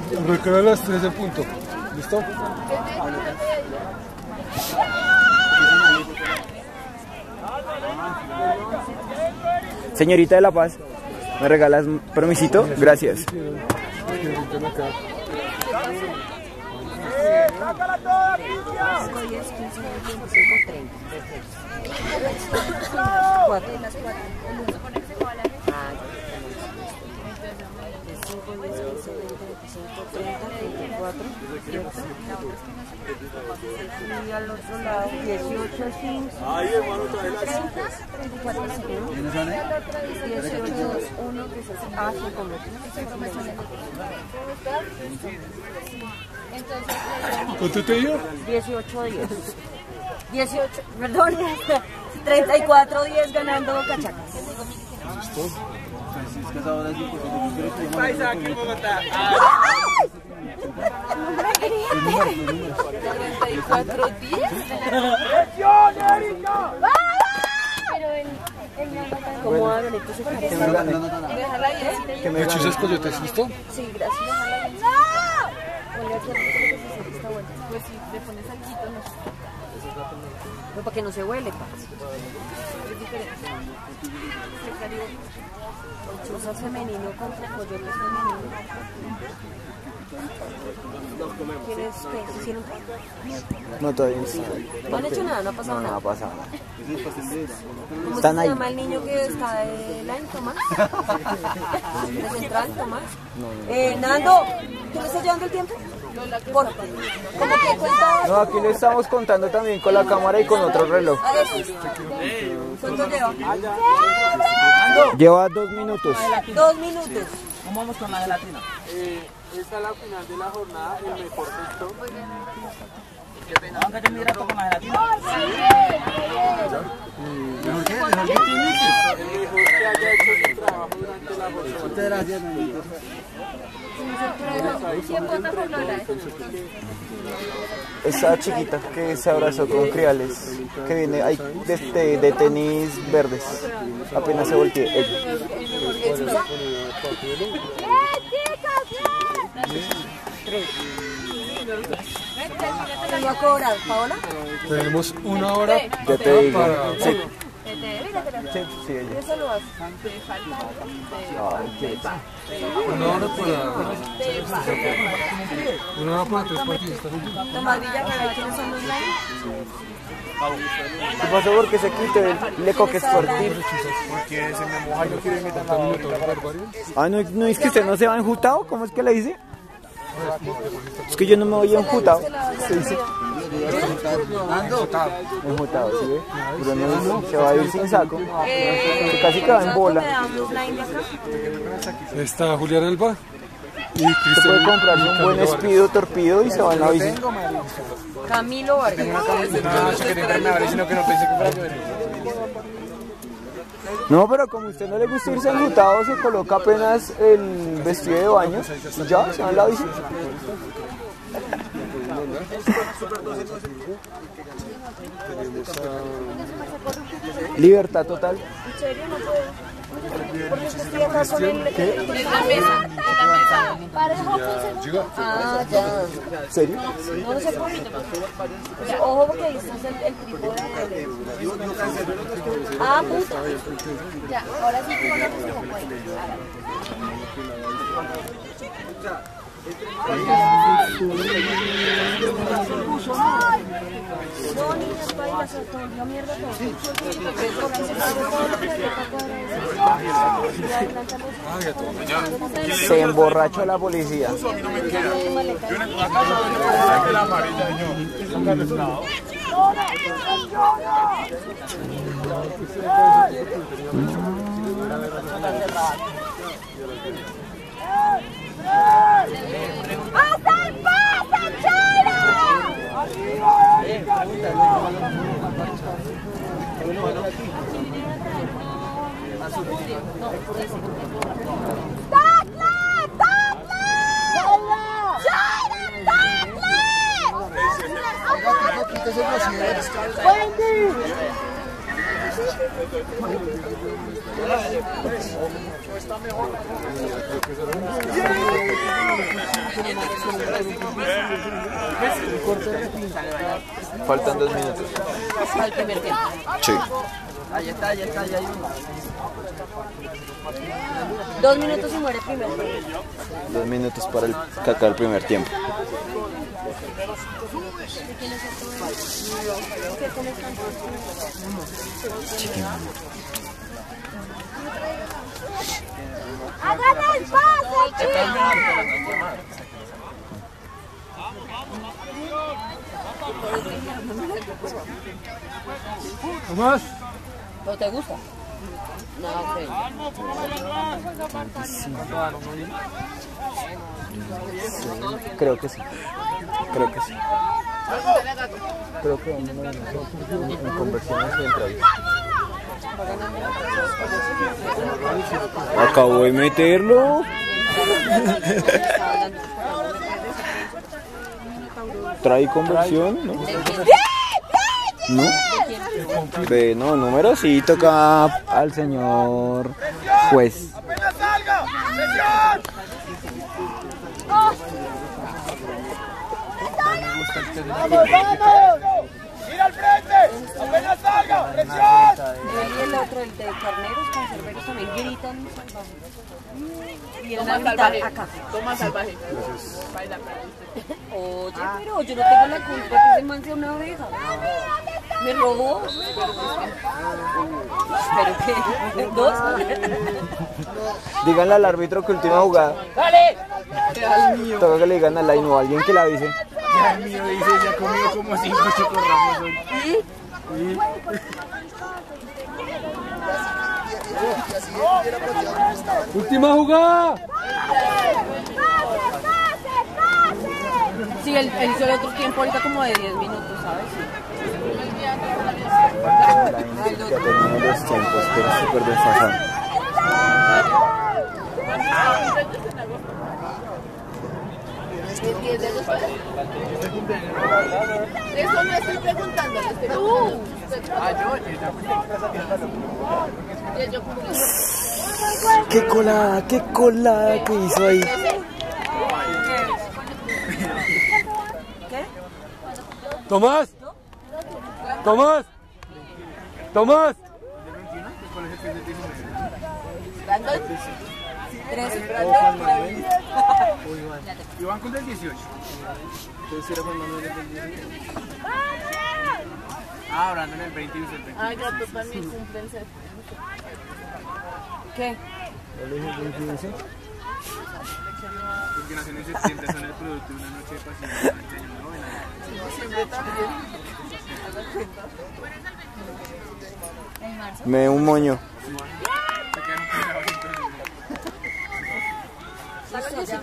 Recuerda a las 3 en punto. ¿Listo? Señorita de La Paz, ¿me regalas permisito? Gracias. ¡Sácala toda, Cristian! 10, 15, 25, 30. Perfecto. 4. Las 4. Ah, 5, 10, 15, 20, 25, 30, 34, 7. Y al otro lado, 18, 5. Ahí, hermano, trae las 34, 5. 18, 1, que es así. Ah, 5 metros. ¿Cuánto te dio? 18, 10. 18, perdón. 34, 10 ganando Cachacas. Paisa aquí en Bogotá. 34, 10. ¡Presión, Erika! ¿Cómo hagan? Entonces, dejarla ahí. ¿Me chuzas coyotes? ¿Listo? Sí, gracias. Dejarla ahí. Ponle aquí a está bueno. Pues sí, le pones alquito, no, para que no se huele, es diferente. Chuza femenino contra coyotes femenino. ¿Quieres qué? ¿Se hicieron qué? No, todavía No han hecho nada, no ha pasado nada. No ha pasado nada. ¿Cómo Están se ahí. llama el niño que está de line, Tomás? ¿De central, Tomás? Nando, ¿tú le estás llevando el tiempo? ¿Cómo que cuenta? No, aquí le estamos contando también con la cámara y con otro reloj. A ver, ¿cuánto lleva? Lleva 2 minutos. 2 minutos. ¿Cómo vamos con la gelatina? Esta es la final de la jornada, el mejor texto. Qué pena. ¿Van a tener directo con la gelatina? El mejor que haya hecho su trabajo durante la jornada. ¿Quién vota por Lola? Esa chiquita que se abrazó con criales, que viene ahí de tenis verdes. Apenas se volteó. ¿Quién va a cobrar? ¿Paola? Tenemos 1 hora. Ya te digo. Para... Sí. Sí, ella. Eso lo hace. Ay, qué... 1 hora para... 1 hora para 3 partidos. Tomás Villacara, ¿quiénes son los line? ¿Qué pasó? Porque se quitó el Le Coque Sportif. Porque se me moja y no quiero imitar ¿30 minutos para varios? Ah, ¿no es que usted no se va enjutado? ¿Cómo es que le dice? Es que yo no me voy enjutado. Se dice enjutado, ¿sí ve? Pero no se va a ir sin saco. Casi que va en bola. Está Julián Alba y Se puede Cristian. comprarse un buen Speedo torpido y se va en la bici. Camilo Vargas. No, pero como a usted no le gusta irse enjutado, se coloca apenas el vestido de baño y ya, se va en la bici. Libertad total. ¿En serio no puedo? Porque estoy acá con el... En la mesa. Ah, ya. ¿En serio? No se puede. Ojo porque ahí está el trípode. Ah, puta. Ya, ahora sí que van a se puede. No, niñas, bailas, todo, yo mierda todo. Porque se sabe todo lo que hay para Se emborrachó la policía. ¡Hasta el pase, Chela! ¡Arriba, Erika! ¡Tacle! ¡Tacle! ¡Chela! ¡Tacle! ¡Wendy! Está mejor. Faltan 2 minutos. Al primer tiempo. Sí. Ahí está, ahí está, ahí hay uno. 2 minutos y muere el primer tiempo. 2 minutos para el que acabe el primer tiempo. ¡Hagan el pase, chicos! Tomás. ¿No te gusta? No, ok. Creo que sí. Creo que sí. Creo que vamos en conversiones centrales. Acabo de meterlo. ¿Trae conversión? ¿No? ¿No? Ve, no, número sí toca al señor juez. ¡Apenas salga! ¡Presión! ¡Vamos, vamos! ¡Mira al frente! ¡Apenas salga! ¡Presión! Él y el otro, el de carneros, conserveros, también gritan. Y él va a gritar acá. Toma salvaje. Oye, pero yo no tengo la culpa que ese man sea una oveja. Me robó. Pero que, ¿2? Díganle al árbitro que última jugada. ¡Dale! Toca que le digan al line o a alguien que la avise. Ya el mío dice, ya comió como 5 chocorramos hoy. Última jugada. Sí, él hizo el otro tiempo ahorita como de 10 minutos, ¿sabes? Que ha tenido los tiempos, pero súper desfasado. Eso no estoy preguntando, le estoy preguntando. Qué colada que hizo ahí. Tomás. Tomás. Tomás. 13. Iván con el 18. Ah, Brandon el 20 y usted el 20. Ay, ya tú también cumplen ser. ¿Qué? Porque nacen en septiembre, son el producto de una noche de pasión. Siempre también. Me da un moño. Se quedan pegados entonces.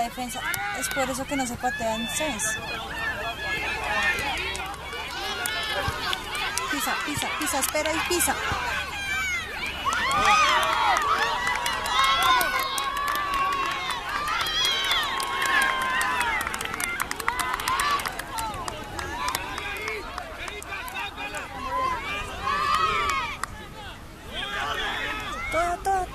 defensa. Es por eso que no se patean 6. Pisa, pisa, pisa, espera y pisa. Todo.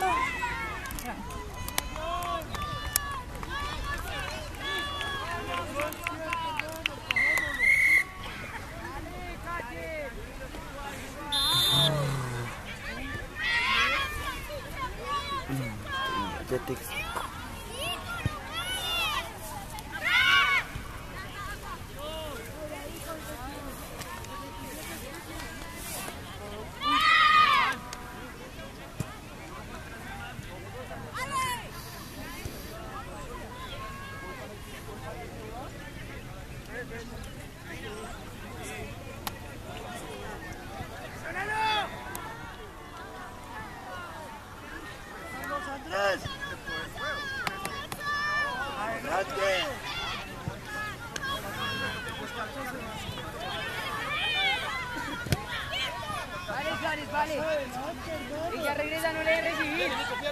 Vale. Y ya regresa, no le debe recibir.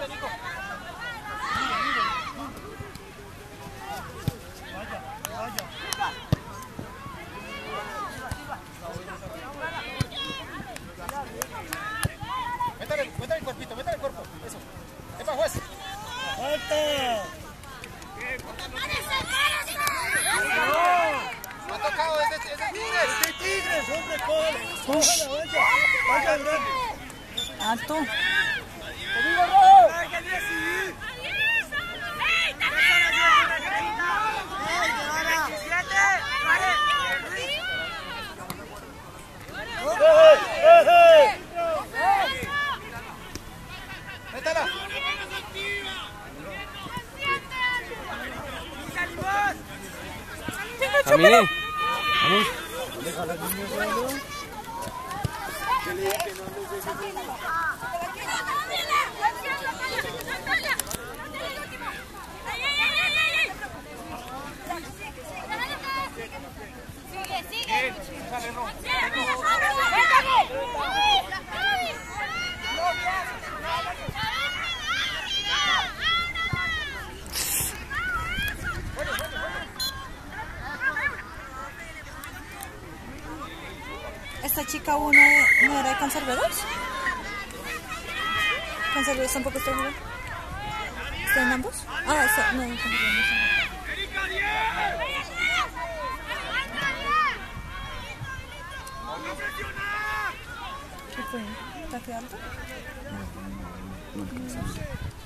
Métale el cuerpito, métale el cuerpo. Eso. ¡Epa, juez! ¡Falta! No ha tocado, es de Tigres. ¡Es de Tigres, hombre! ¡Cójala, vaya grande! Alto. ¡Conmigo, Rojo! ¡Hay que decidir! ¡Métala! A mí. ¿Esta chica uno no era de Conserveros? ¿Conserveros tampoco está jugando? ¿Está en ambos? Ah, está, no, en Conserveros. ¿Qué fue? ¿Ataque alto? No alcanzamos.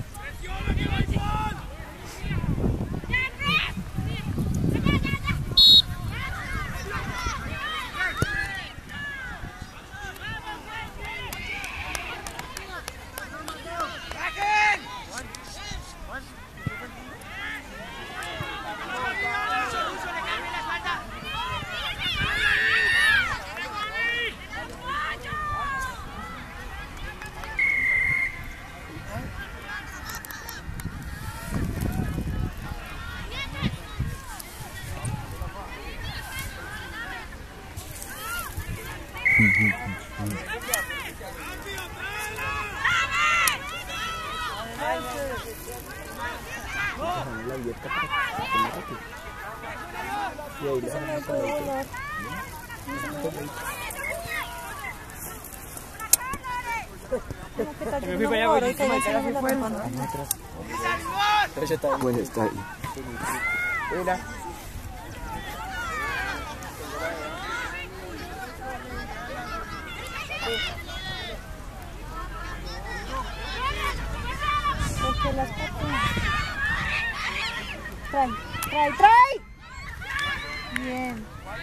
Bueno, está ahí. Mira. Porque las patas. Trae. Bien.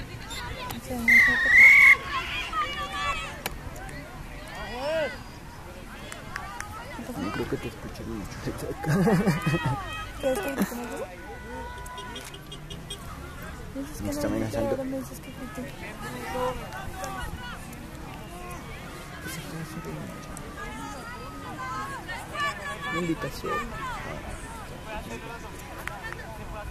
No creo que te escuche mucho. ¿Quieres que grite más? Me está amenazando. Una invitación.